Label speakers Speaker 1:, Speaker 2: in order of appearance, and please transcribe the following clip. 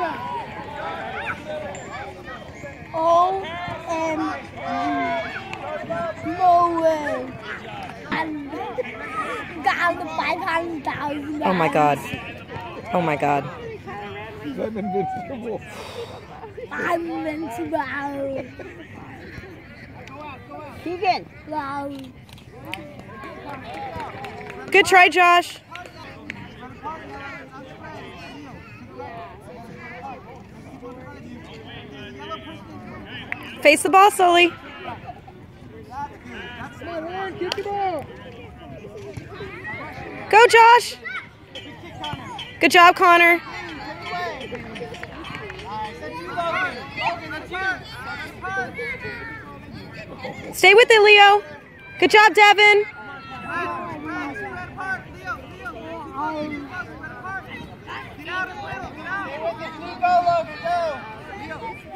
Speaker 1: No way.
Speaker 2: Oh my God. Oh my God.
Speaker 3: I'm invincible.
Speaker 1: I'm invincible.
Speaker 4: Keegan.
Speaker 1: Wow.
Speaker 2: Good try, Josh. Face the ball, Sulli. Go, Josh. Good job, Connor. Stay with it, Leo. Good job, Devin.
Speaker 3: Go, Logan, go!